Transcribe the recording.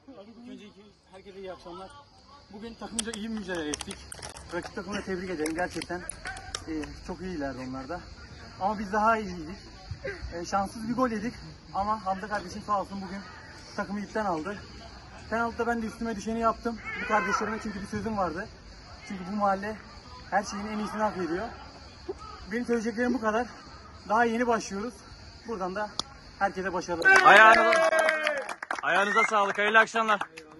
Öncelikle herkese iyi akşamlar. Bugün takımca iyi mücadele ettik. Rakip takımını tebrik ederim gerçekten. Çok iyilerdi onlar da. Ama biz daha iyiydik. Şanssız bir gol yedik. Ama Hamza kardeşim sağ olsun bugün takımı ipten aldı. Penaltıda ben de üstüme düşeni yaptım. Bu kardeşlerime çünkü bir sözüm vardı. Çünkü bu mahalle her şeyin en iyisini hak ediyor. Benim söyleyeceklerim bu kadar. Daha yeni başlıyoruz. Buradan da herkese başarılar. Ayağınıza sağlık. Hayırlı akşamlar.